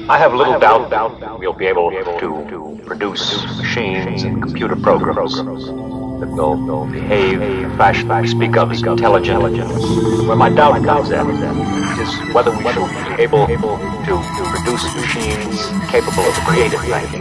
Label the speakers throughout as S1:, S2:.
S1: I have little doubt we'll be able to produce machines and computer programs that will behave in a fashion we speak of as intelligent. Where my doubt comes in is whether we shall be able to produce machines capable of creative thinking.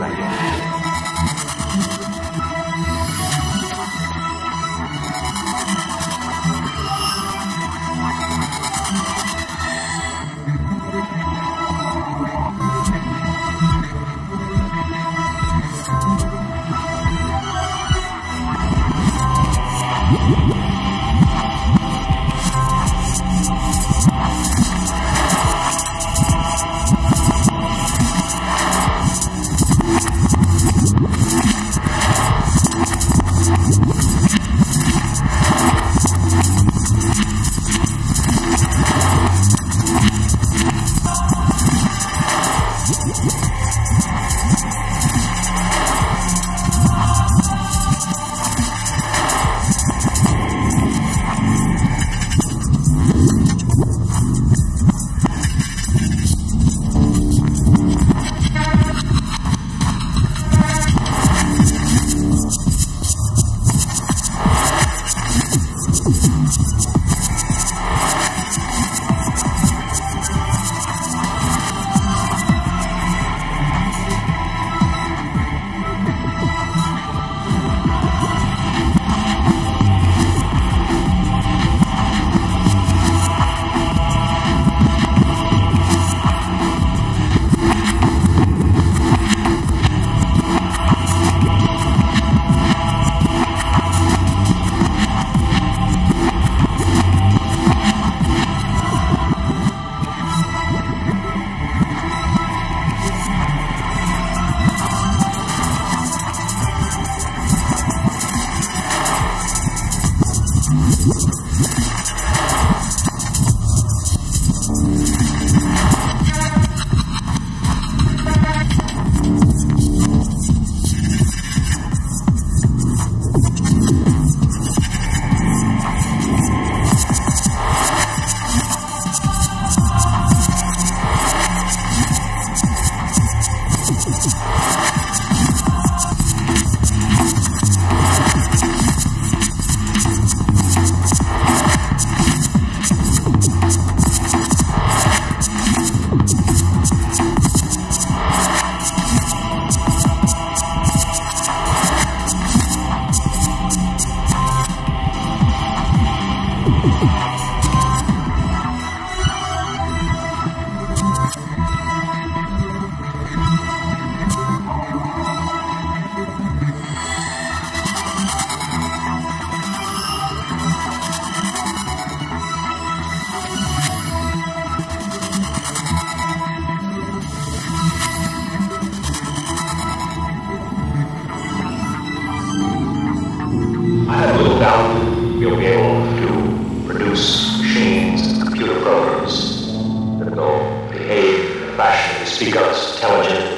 S1: I have little doubt we'll be able to produce machines and computer programs that will behave in a fashion we speak of as intelligent